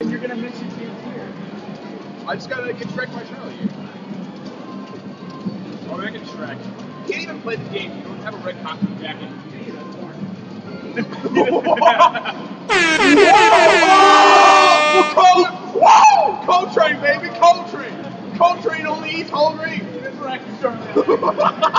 You're gonna miss your chance here. I just gotta get Shrek my show here. Oh, I can Shrek. You can't even play the game. You don't have a red costume jacket. Hey, that's boring. Whoa! Coltrane, baby, Coltrane. Coltrane only eats whole grain. Shrek is showing